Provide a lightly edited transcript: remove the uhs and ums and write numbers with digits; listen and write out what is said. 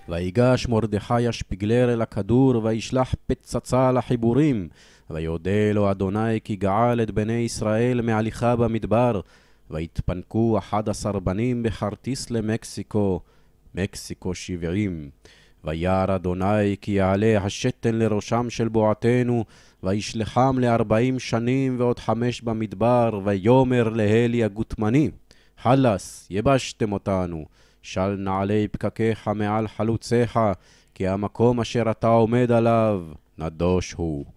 ויגש מרדכי השפיגלר אל הכדור, וישלח פצצה לחיבורים. ויודה לו אדוני כי גאל את בני ישראל מהליכה במדבר. ויתפנקו 11 בנים בכרטיס למקסיקו, מקסיקו 70. וירא אדוני כי יעלה השתן לראשם של בועתנו, וישלחם ל40 שנים ועוד 5 במדבר. ויאמר להלי הגותמני, חלס, יבשתם אותנו, של נעלי פקקיך מעל חלוציך, כי המקום אשר אתה עומד עליו נדוש הוא.